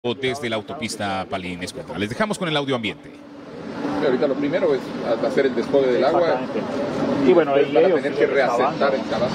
desde la autopista Palín-Escuintla. Les dejamos con el audio ambiente. Ahorita lo primero es hacer el desfogue del agua. Y bueno, ahí van a tener que reasentar el caballo.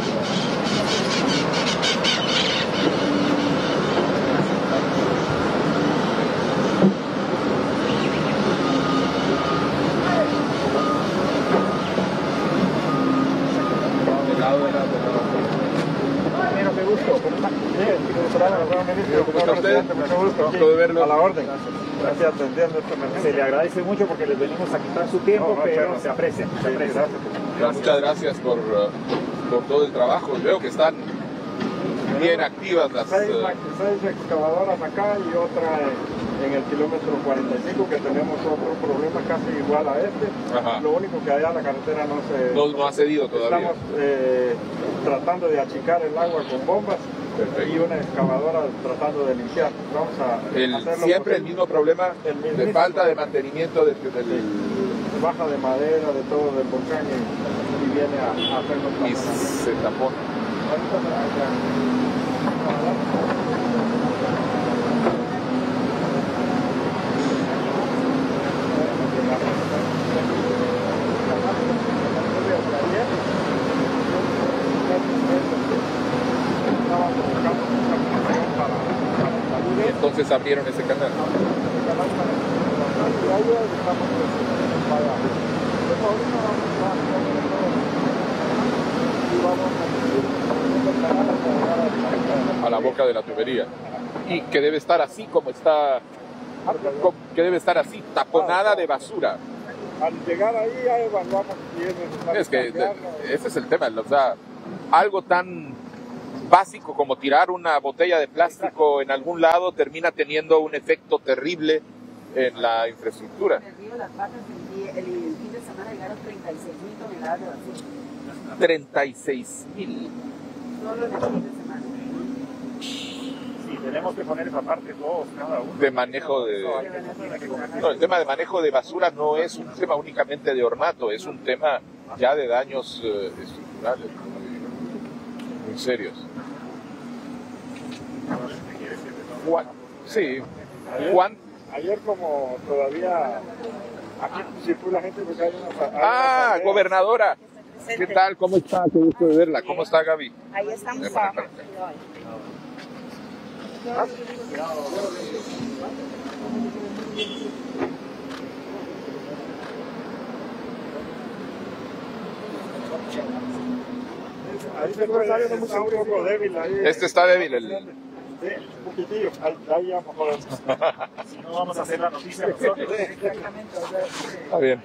Mucho gusto de verlo. A la orden. Gracias por atendiendo esta emergencia. Se le agradece mucho porque les venimos a quitar su tiempo, pero se aprecia. Se aprecia. Muchas gracias por todo el trabajo. Veo que están bien activas las... Seis excavadoras acá y otra en el kilómetro 45 que tenemos otro problema casi igual a este. Ajá. Lo único que allá la carretera no ha cedido todavía. Estamos tratando de achicar el agua con bombas. Perfecto. Y una excavadora tratando de limpiar. Vamos a hacerlo siempre el mismo problema de falta de mantenimiento del baja de madera, de todo del volcán y viene a hacerlo. Y se tapona. Entonces abrieron ese canal. A la boca de la tubería. Y que debe estar así como está, que debe estar así, taponada de basura. Al llegar ahí ya evaluamos si es necesario. Es que ese es el tema, o sea, algo tan básico como tirar una botella de plástico en algún lado termina teniendo un efecto terrible en la infraestructura. En el río Las Vacas el fin de semana llegaron 36.000 toneladas de basura. 36.000. Solo en el fin de semana. Sí, tenemos que poner esa parte todos, cada uno. De manejo de... No, el tema de manejo de basura no es un tema únicamente de ornato, es un tema ya de daños estructurales muy serios. Juan, sí. Juan. Ayer como todavía aquí circula gente porque hay una... Gobernadora. ¿Qué tal? ¿Cómo está? Qué gusto de verla. ¿Cómo está, Gaby? Ahí estamos. Ahí se puede salir un poco débil. Ahí. Este está débil. Sí, un poquitillo. Ahí ya mejor. Si no, vamos a hacer la noticia nosotros. Está bien.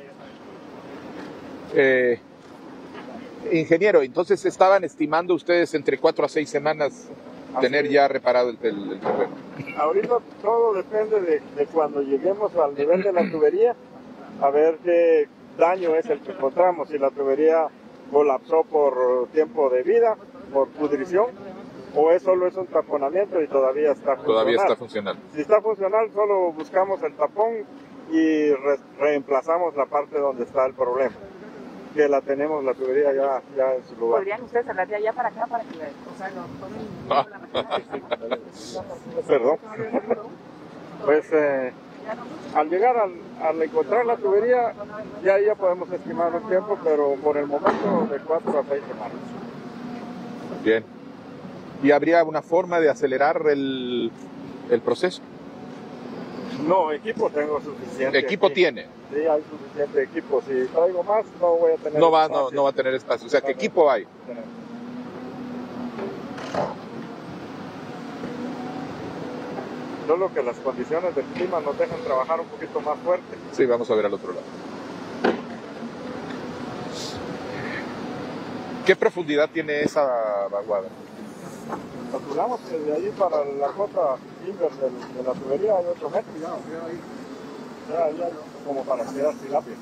Ingeniero, entonces estaban estimando ustedes entre 4 a 6 semanas tener ya reparado el terreno. Ahorita todo depende de cuando lleguemos al nivel de la tubería, a ver qué daño es el que encontramos. Si la tubería colapsó por tiempo de vida, por pudrición, o solo es un taponamiento y todavía está funcional. Todavía está funcional. Si está funcional, solo buscamos el tapón y reemplazamos la parte donde está el problema. Que la tenemos, la tubería ya en su lugar. ¿Podrían ustedes hablar de allá para acá para que lo tomen? Perdón. Pues al llegar al encontrar la tubería, ya podemos estimar un tiempo, pero por el momento de 4 a 6 semanas. Bien. ¿Y habría una forma de acelerar el proceso? No, equipo tengo suficiente. ¿Equipo aquí tiene? Sí, hay suficiente equipo. Si traigo más, no voy a tener espacio. No va a tener espacio. O sea, ¿qué equipo hay? Solo que las condiciones del clima nos dejan trabajar un poquito más fuerte. Sí, vamos a ver al otro lado. ¿Qué profundidad tiene esa vaguada? Calculamos que de ahí para la cota inversa de la tubería hay 8 metros ya como para tirar tilapia.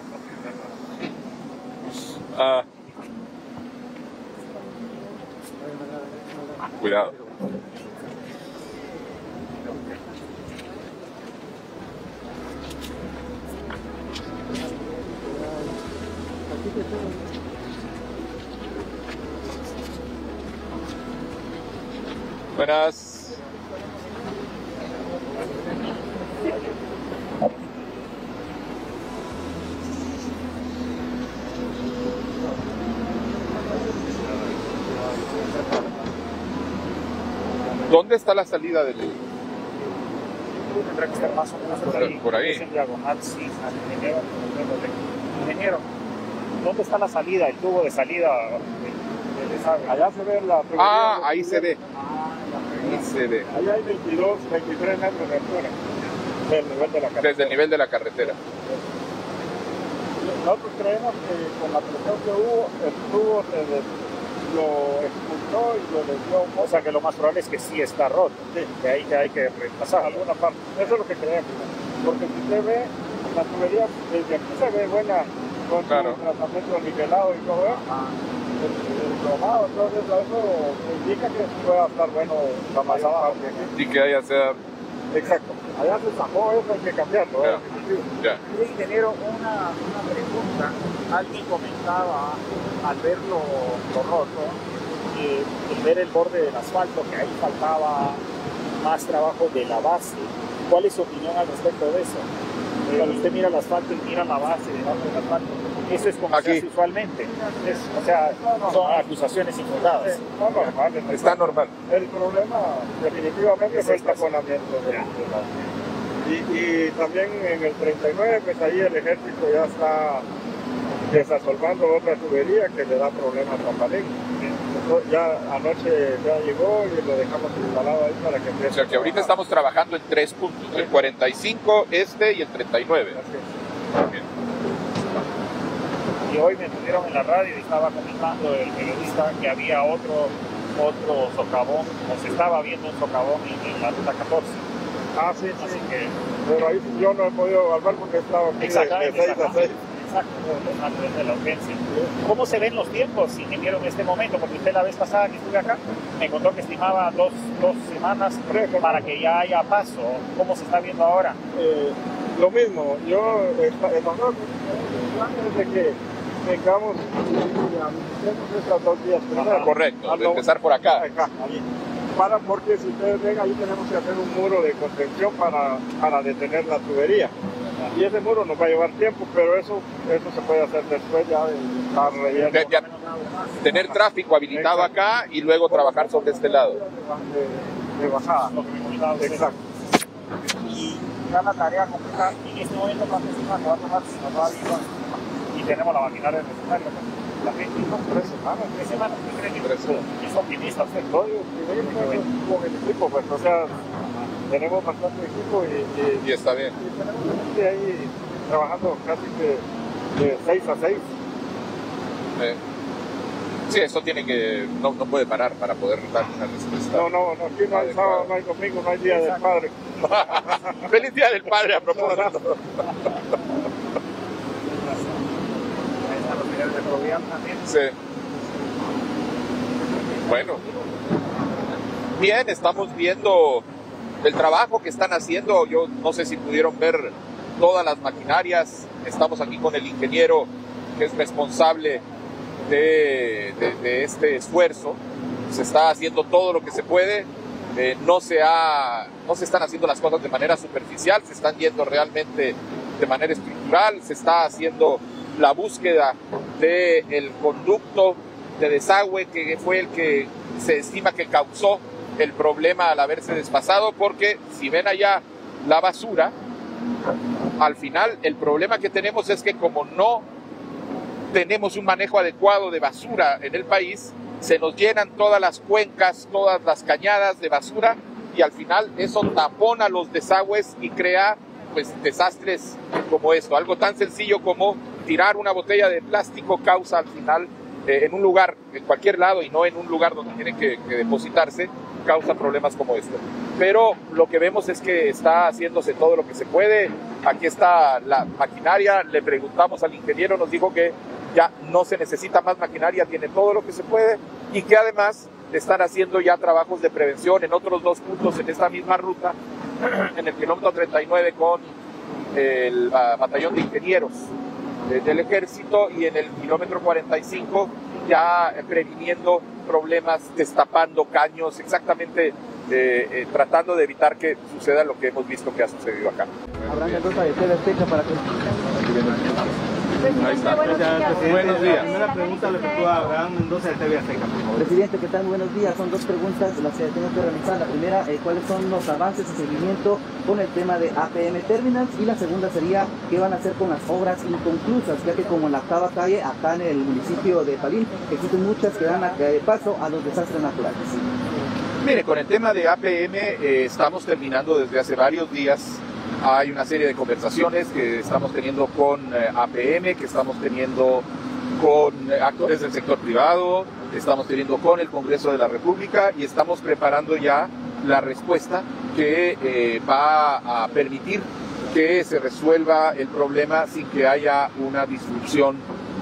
Cuidado. Buenas. ¿Dónde está la salida del...? Tendrá que estar más o menos Por ahí. Es en diagonal, sí, al ingeniero. Ingeniero, ¿dónde está la salida, el tubo de salida? Allá se ve la tubería. Ah, ahí se ve. Ahí se ve. Allá hay 22, 23 metros de altura del nivel de la carretera. Desde el nivel de la carretera. Nosotros creemos que con la presión que hubo, el tubo lo expulsó y lo desvió un poco. O sea que lo más probable es que sí está roto, Sí. de ahí que hay que reemplazar. Alguna parte. Eso es lo que creemos. Porque si usted ve, la tubería desde aquí se ve buena, con Claro. su tratamiento nivelado y todo eso. El cromado, entonces eso indica que pueda estar bueno la más abajo. Y que haya sea... Exacto. Allá se zafó eso, hay que cambiarlo. Ya. Ya. Sí, ingeniero, una pregunta. Alguien comentaba al ver lo roto, el ver el borde del asfalto, que ahí faltaba más trabajo de la base. ¿Cuál es su opinión al respecto de eso? Cuando usted mira el asfalto y mira la base debajo del asfalto, eso es como Aquí. se hace usualmente. O sea, son acusaciones infundadas. No, normal, es Está normal. El problema definitivamente fue el taponamiento y también en el 39 pues ahí el ejército ya está desasolvando otra tubería que le da problemas a Palén. Entonces, ya anoche ya llegó y lo dejamos instalado ahí para que empiece. O sea que ahorita estamos trabajando en 3 puntos, el 45, este y el 39. Bien. Y hoy me pusieron en la radio y estaba comentando el periodista que había otro socavón, o se estaba viendo un socavón en la ruta 14. Ah, sí, Así sí. que, Pero ahí yo no he podido evaluar porque he estado aquí de 6 a 6. Exacto, antes de la urgencia. ¿Cómo se ven los tiempos, ingeniero, en este momento? Porque usted la vez pasada que estuve acá me contó que estimaba dos semanas para que ya haya paso. ¿Cómo se está viendo ahora? Lo mismo, yo antes de que tengamos estos 2 días primero. Correcto, de empezar por acá. Ahí. Porque si ustedes ven, ahí tenemos que hacer un muro de contención para detener la tubería. Y ese muro nos va a llevar tiempo, pero eso se puede hacer después ya de estar relleno. Tener tráfico habilitado acá y luego trabajar sobre este lado. De bajada. Lo que me comentaba usted. Exacto. Y ya la tarea completa en este momento, ¿cuántas semanas va a tomar si nos va vivo? Y tenemos la maquinaria necesaria. La gente, 3 semanas. 3 semanas, ¿qué creen? 3 semanas. Es optimista usted. Con el equipo, pues, o sea, tenemos bastante equipo Y está bien. y tenemos gente ahí trabajando casi que de 6 a 6. Sí, eso tiene que... No puede parar para poder dar una respuesta. No, aquí no hay sábado, no hay domingo, no hay día del padre. ¡Feliz Día del Padre a propósito! Sí. Bueno. Bien, estamos viendo el trabajo que están haciendo. Yo no sé si pudieron ver todas las maquinarias. Estamos aquí con el ingeniero que es responsable de este esfuerzo. Se está haciendo todo lo que se puede. No se están haciendo las cosas de manera superficial, se están yendo realmente de manera estructural. Se está haciendo la búsqueda del conducto de desagüe que fue el que se estima que causó el problema al haberse desfasado, porque si ven allá la basura, al final el problema que tenemos es que como no tenemos un manejo adecuado de basura en el país, se nos llenan todas las cuencas, todas las cañadas de basura y al final eso tapona los desagües y crea pues desastres como esto. Algo tan sencillo como tirar una botella de plástico causa al final en un lugar, en cualquier lado y no en un lugar donde tiene que depositarse, causa problemas como este. Pero lo que vemos es que está haciéndose todo lo que se puede. Aquí está la maquinaria, le preguntamos al ingeniero, nos dijo que ya no se necesita más maquinaria, tiene todo lo que se puede y que además están haciendo ya trabajos de prevención en otros 2 puntos en esta misma ruta, en el kilómetro 39 con el batallón de ingenieros del ejército y en el kilómetro 45 ya previniendo problemas, destapando caños, exactamente tratando de evitar que suceda lo que hemos visto que ha sucedido acá. Abraham Mendoza de TV Azteca para que... Ahí está. Buenos días. Primera pregunta le efectúa Abraham Mendoza de TV Azteca, por favor. Presidente, ¿qué tal? Buenos días. Son dos preguntas las que tengo que realizar. La primera, ¿cuáles son los avances y seguimiento con el tema de APM Terminals? Y la segunda sería, ¿qué van a hacer con las obras inconclusas? Ya que como en la octava calle, acá en el municipio de Palín, existen muchas que dan paso a los desastres naturales. Mire, con el tema de APM estamos terminando desde hace varios días. Hay una serie de conversaciones que estamos teniendo con APM, que estamos teniendo con actores del sector privado, estamos teniendo con el Congreso de la República y estamos preparando ya la respuesta que va a permitir que se resuelva el problema sin que haya una disrupción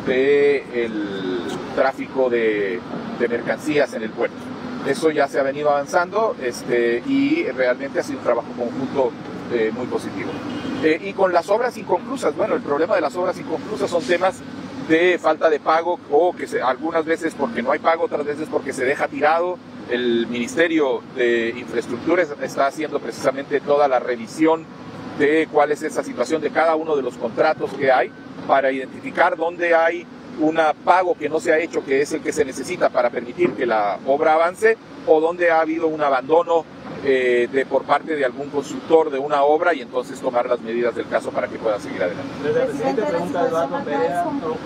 del tráfico de mercancías en el puerto. Eso ya se ha venido avanzando y realmente ha sido un trabajo conjunto muy positivo. Y con las obras inconclusas, bueno, el problema de las obras inconclusas son temas de falta de pago o que algunas veces porque no hay pago, otras veces porque se deja tirado. El Ministerio de Infraestructura está haciendo precisamente toda la revisión de cuál es esa situación de cada uno de los contratos que hay para identificar dónde hay un pago que no se ha hecho, que es el que se necesita para permitir que la obra avance, o donde ha habido un abandono por parte de algún constructor de una obra y entonces tomar las medidas del caso para que pueda seguir adelante. Desde el presidente pregunta Eduardo Perea.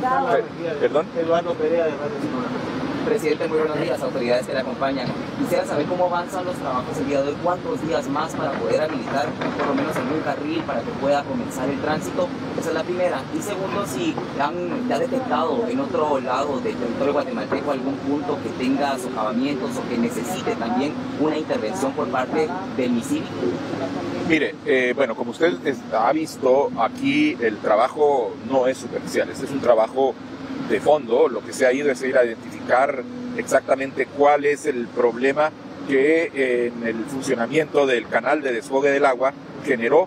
¿Perdón? Eduardo Perea de Radio Sonora. Presidente, muy buenos días, autoridades que le acompañan. Quisiera saber cómo avanzan los trabajos el día de hoy, cuántos días más para poder habilitar por lo menos algún carril para que pueda comenzar el tránsito. Esa es la primera. Y segundo, si han detectado en otro lado del territorio guatemalteco algún punto que tenga socavamientos o que necesite también una intervención por parte del MISIVI. Mire, bueno, como usted ha visto, aquí el trabajo no es superficial, este es un trabajo de fondo. Lo que se ha ido es ir a identificar exactamente cuál es el problema que en el funcionamiento del canal de desfogue del agua generó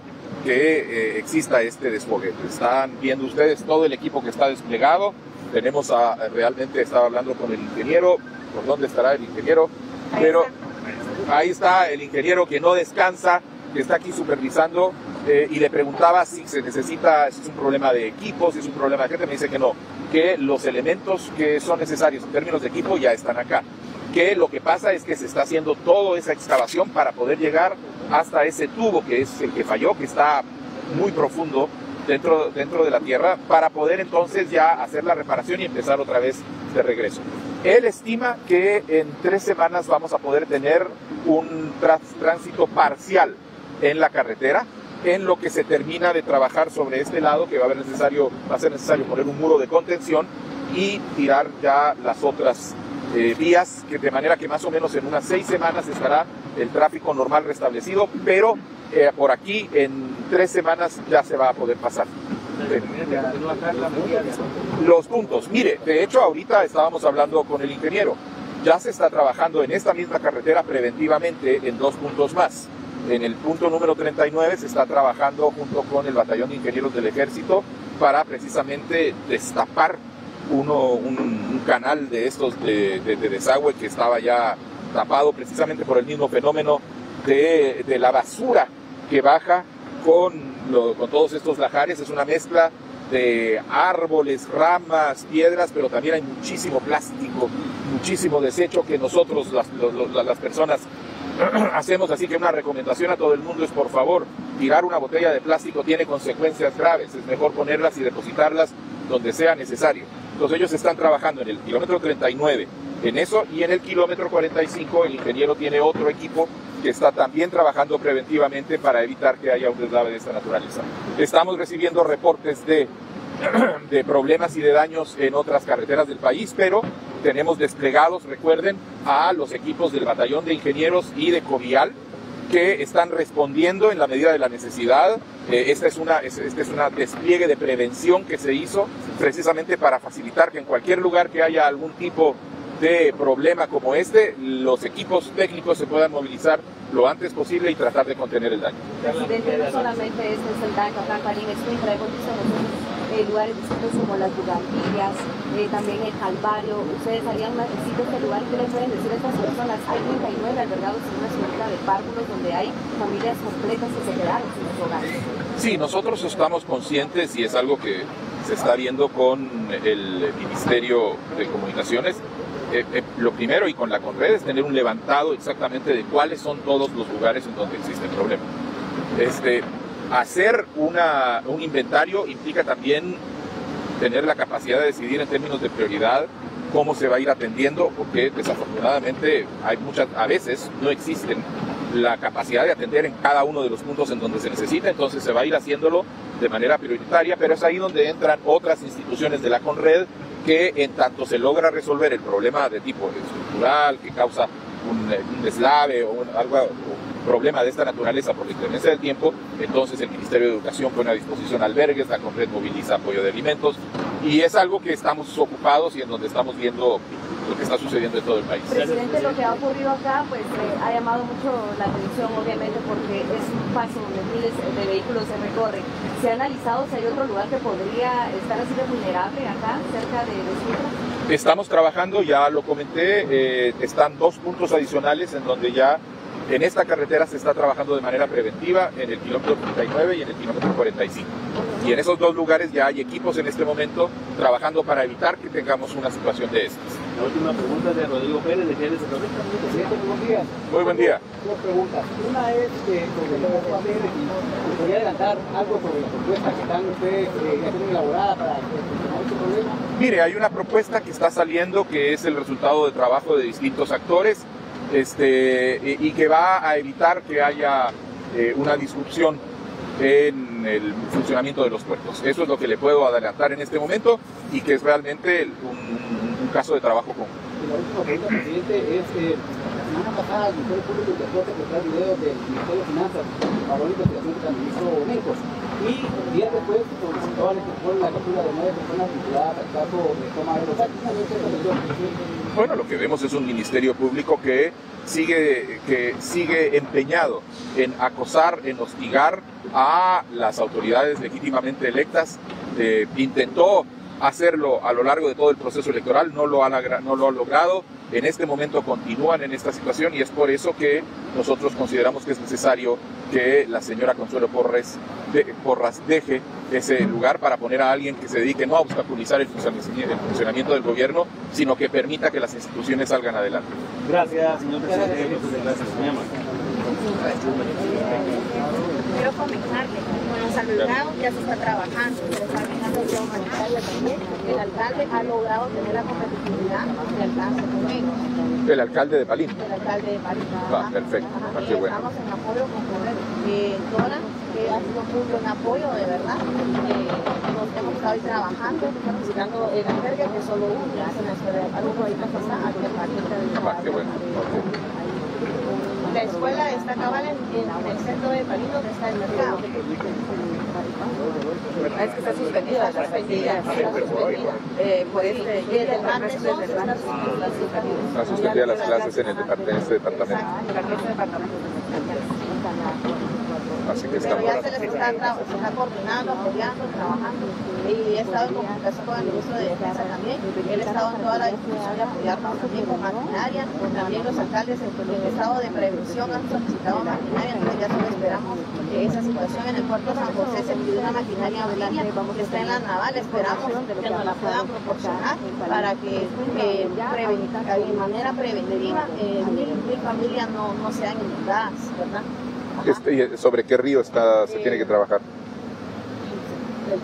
que exista este desfogue. Están viendo ustedes todo el equipo que está desplegado. Tenemos realmente estaba hablando con el ingeniero. ¿Por dónde estará el ingeniero? Pero ahí está el ingeniero que no descansa, que está aquí supervisando, y le preguntaba si se necesita, si es un problema de equipo, si es un problema de gente. Me dice que no, que los elementos que son necesarios en términos de equipo ya están acá, que lo que pasa es que se está haciendo toda esa excavación para poder llegar hasta ese tubo que es el que falló, que está muy profundo dentro de la tierra, para poder entonces ya hacer la reparación y empezar otra vez de regreso. Él estima que en 3 semanas vamos a poder tener un tránsito parcial en la carretera, en lo que se termina de trabajar sobre este lado, que va a ser necesario poner un muro de contención y tirar ya las otras vías, que de manera que más o menos en unas 6 semanas estará el tráfico normal restablecido, pero por aquí en 3 semanas ya se va a poder pasar. Los puntos, mire, de hecho ahorita estábamos hablando con el ingeniero, ya se está trabajando en esta misma carretera preventivamente en 2 puntos más. En el punto número 39 se está trabajando junto con el Batallón de Ingenieros del Ejército para precisamente destapar un canal de estos de desagüe que estaba ya tapado precisamente por el mismo fenómeno de la basura que baja con todos estos lajares. Es una mezcla de árboles, ramas, piedras, pero también hay muchísimo plástico, muchísimo desecho que nosotros, las personas, hacemos. Así que una recomendación a todo el mundo es, por favor, tirar una botella de plástico tiene consecuencias graves, es mejor ponerlas y depositarlas donde sea necesario. Entonces ellos están trabajando en el kilómetro 39 en eso, y en el kilómetro 45 el ingeniero tiene otro equipo que está también trabajando preventivamente para evitar que haya un deslave de esta naturaleza. Estamos recibiendo reportes de problemas y de daños en otras carreteras del país, pero tenemos desplegados, recuerden, a los equipos del Batallón de Ingenieros y de Covial, que están respondiendo en la medida de la necesidad. Este es un despliegue de prevención que se hizo precisamente para facilitar que en cualquier lugar que haya algún tipo de problema como este, los equipos técnicos se puedan movilizar lo antes posible y tratar de contener el daño. Presidente, no solamente este es el daño acá en Palín, es una lugares distintos como las Bugambilias, también el Calvario. Ustedes harían una visita a este lugar. ¿Qué les pueden decir a estas personas? Hay 39 albergados en una ciudad de párvulos donde hay familias completas que se quedaron sin sus hogares. Sí, nosotros estamos conscientes y es algo que se está viendo con el Ministerio de Comunicaciones. Lo primero y con la Conred es tener un levantado exactamente de cuáles son todos los lugares en donde existe el problema. Hacer un inventario implica también tener la capacidad de decidir en términos de prioridad cómo se va a ir atendiendo, porque desafortunadamente a veces no existen la capacidad de atender en cada uno de los puntos en donde se necesita, entonces se va a ir haciéndolo de manera prioritaria, pero es ahí donde entran otras instituciones de la Conred que en tanto se logra resolver el problema de tipo estructural que causa un deslave o un problema de esta naturaleza por la inclemencia del tiempo, entonces el Ministerio de Educación pone a disposición albergues, la Conred moviliza apoyo de alimentos y es algo que estamos ocupados y en donde estamos viendo lo que está sucediendo en todo el país. Presidente, lo que ha ocurrido acá pues ha llamado mucho la atención, obviamente, porque es un paso donde miles de vehículos se recorren. ¿Se ha analizado si hay otro lugar que podría estar así de vulnerable acá, cerca de Sucre? Estamos trabajando, ya lo comenté, están 2 puntos adicionales en donde ya en esta carretera se está trabajando de manera preventiva, en el kilómetro 39 y en el kilómetro 45. Y en esos 2 lugares ya hay equipos en este momento trabajando para evitar que tengamos una situación de estas. La última pregunta es de Rodrigo Pérez, de GLS. Presidente, buenos días. Muy buen día. 2 preguntas. Una es sobre lo que va a hacer y me podría adelantar algo sobre la propuesta que están ustedes ya tienen elaborada para solucionar este problema. Mire, hay una propuesta que está saliendo que es el resultado de trabajo de distintos actores y que va a evitar que haya una disrupción en el funcionamiento de los puertos. Eso es lo que le puedo adelantar en este momento y que es realmente un caso de trabajo conjunto. Y la última pregunta, presidente, es la semana pasada el Ministerio Público y Transporte mostró videos del Ministerio de Finanzas para una investigación que también hizo Mencos. Y días después solicitó al Interpol la captura de 9 personas vinculadas al caso de toma de los actos. Bueno, lo que vemos es un Ministerio Público que sigue empeñado en acosar, en hostigar a las autoridades legítimamente electas. Intentó hacerlo a lo largo de todo el proceso electoral, no lo ha logrado. En este momento continúan en esta situación y es por eso que nosotros consideramos que es necesario que la señora Consuelo Porras deje ese lugar para poner a alguien que se dedique no a obstaculizar el funcionamiento del gobierno, sino que permita que las instituciones salgan adelante. Gracias, señor presidente. Gracias, señor. Quiero comentarle, con los albergados ya se está trabajando, se está dejando vía humanitaria también. El alcalde ha logrado tener la competitividad de alcance con ellos. El alcalde de Palín. El alcalde de Palín. Perfecto. Qué bueno. Estamos en apoyo con Dora, que ha sido mucho en apoyo, de verdad. Nos hemos estado ahí trabajando, visitando el albergue, que solo uno, ya se nos queda algo ahorita que está aquí en Palín. Qué bueno. La escuela está cabal en el centro de Palín, donde está el mercado. Es que está suspendida, está suspendida. Por eso, desde el martes 11 Están suspendidas las clases en este departamento. Así que pero ya se les está coordinando, apoyando, trabajando. Y he estado en comunicación con el ministro de Defensa también. Él ha estado en toda la disposición de apoyarnos también con maquinaria. También los alcaldes en estado de prevención han solicitado maquinaria. Entonces ya solo esperamos que esa situación en el puerto San José se pide una maquinaria en línea que está en la naval. Esperamos que nos la puedan proporcionar para que de manera preventiva mil familias no sean inundadas, ¿verdad? ¿Sobre qué río se tiene que trabajar? El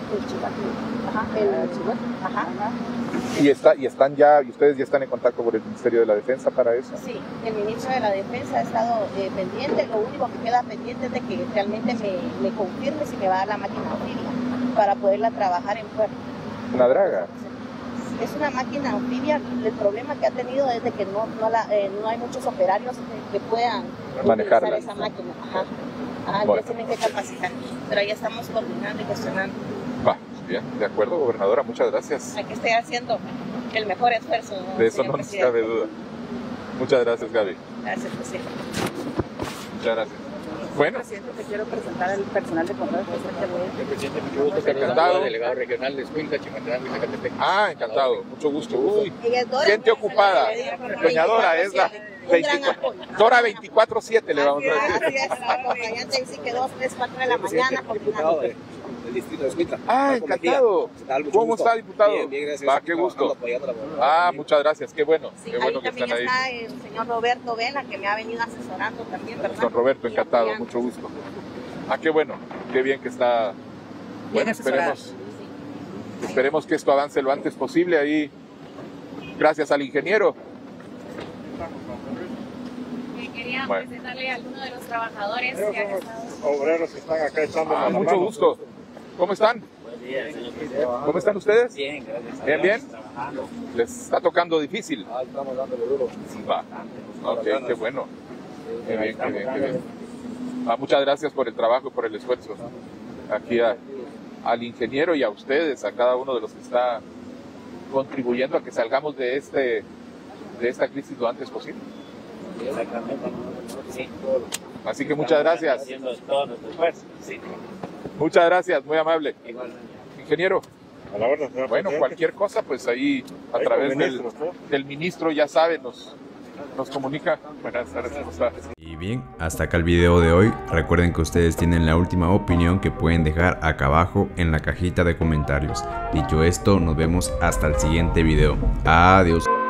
Chihuahua. ¿Y ustedes ya están en contacto con el Ministerio de la Defensa para eso? Sí, el ministro de la Defensa ha estado pendiente. Lo único que queda pendiente es de que realmente me confirme si me va a dar la máquina anfibia para poderla trabajar en puerto. ¿Una draga? Es una máquina anfibia. El problema que ha tenido es de que no hay muchos operarios que puedan manejar esa máquina. Bueno. Ya tienen que capacitar, pero ahí estamos coordinando y gestionando. Bien, de acuerdo, gobernadora, muchas gracias. Aquí estoy haciendo el mejor esfuerzo. De eso no nos cabe duda. Muchas gracias, Gaby. Gracias, presidente. Muchas gracias. Bueno. Presidente, te quiero presentar al personal de control que está aquí al lado. Presidente, mucho gusto. Encantado. Delegado regional de Escuintla, Chimaltenango y Zacatepec. Ah, encantado. Mucho gusto. Uy, Ella es Dora. gente ocupada. Doña Dora es la 24. Dora 24/7 le vamos a decir. Así es, acompañante, y sí que 2, 3, 4 de la mañana. Diputado del distrito de Escuintla. Ah, encantado. ¿Cómo está, diputado? Bien, bien, gracias. Va, qué gusto. Ah, muchas gracias. Qué bueno. Sí, Qué bueno ahí que también están ahí. está el señor Roberto Vela, que me ha venido asesorando también, ¿verdad? Don Roberto, Y encantado. apoyando. Mucho gusto. Ah, qué bueno. Qué bien que está. Bueno, esperemos que esto avance lo antes posible. Ahí, gracias al ingeniero. Quería Bueno. presentarle a alguno de los trabajadores que han estado. Obreros que están acá echando la Mucho mano. gusto. ¿Cómo están? ¿Cómo están ustedes? Bien, gracias. Bien, bien. Les está tocando difícil. Estamos dándole duro. Va. Ok, qué bueno. Qué bien, qué bien, qué bien. Muchas gracias por el trabajo y por el esfuerzo. Aquí al ingeniero y a ustedes, a cada uno de los que está contribuyendo a que salgamos de esta crisis lo antes posible. Exactamente. Sí. Así que muchas gracias. Haciendo todo nuestro esfuerzo. Sí. Muchas gracias, muy amable. Igualmente. Ingeniero, A la orden, señor bueno, presidente. cualquier cosa, pues ahí a Ahí través con ministros, ¿no? del ministro, ya sabe, nos comunica. Buenas tardes, ¿cómo está? Y bien, hasta acá el video de hoy. Recuerden que ustedes tienen la última opinión que pueden dejar acá abajo en la cajita de comentarios. Dicho esto, nos vemos hasta el siguiente video. Adiós.